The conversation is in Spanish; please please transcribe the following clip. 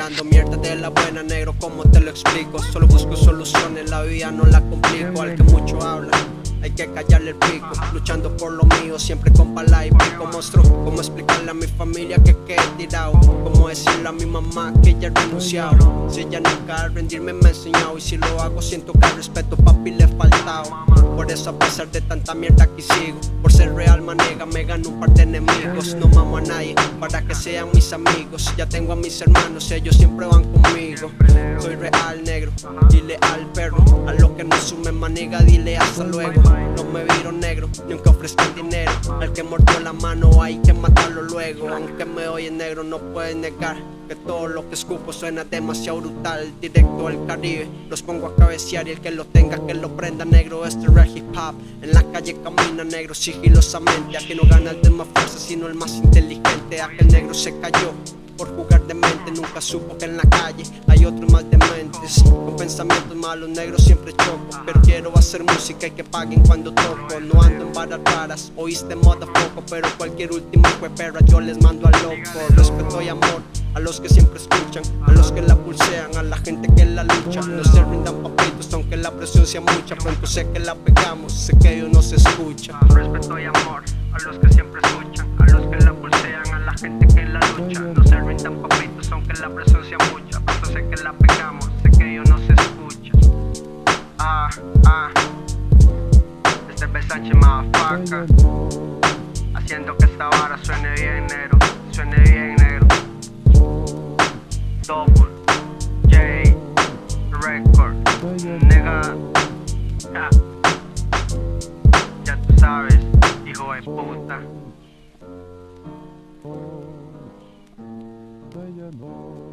tirando mierda de la buena, negro, ¿cómo te lo explico? Solo busco soluciones, la vida no la complico. Al que mucho habla, hay que callarle el pico. Luchando por lo mío, siempre con pala y pico. Monstruo, ¿cómo explicarle a mi familia que he tirado? ¿Cómo decirle a mi mamá que ya he renunciado? Si ella nunca al rendirme me ha enseñado, y si lo hago siento que al respeto papi le he faltado. Por eso a pesar de tanta mierda aquí sigo. Por ser real manega me gano un par de enemigos. No mamo a nadie para que sean mis amigos. Ya tengo a mis hermanos, ellos siempre van conmigo. Soy real negro, dile al perro. A lo que no sume maniga dile hasta luego. No me viro negro, ni aunque ofrezcan dinero. Al que mordió la mano hay que matarlo luego. Aunque me oye negro no puedes negar que todo lo que escupo suena demasiado brutal. Directo al Caribe, los pongo a cabecear, y el que lo tenga que lo prenda negro. Este es real hip hop, en la calle camina negro sigilosamente. Aquí no gana el de más fuerza sino el más inteligente. Aquel negro se cayó por jugar de mente, nunca supo que en la calle hay otros más dementes. Con pensamientos malos negros siempre choco, pero quiero hacer música y que paguen cuando toco. No ando en varas raras, oíste motherfucker, pero cualquier última perra yo les mando al loco. Respeto y amor a los que siempre escuchan, a los que la pulsean, a la gente que la lucha. No se rindan papitos aunque la presión sea mucha. Pronto sé que la pegamos, sé que ellos no se escucha. Respeto y amor a los que siempre escuchan, a los que la pulsean, a la gente que la lucha. No se rindan papitos aunque la presión sea mucha. Pronto sé que la pegamos, sé que ellos no se escuchan. Este es B. Sánchez motherfucker, haciendo que esta vara suene bien negro, suene bien negro. Double J Record, nigga. Ya tú sabes, hijo de puta.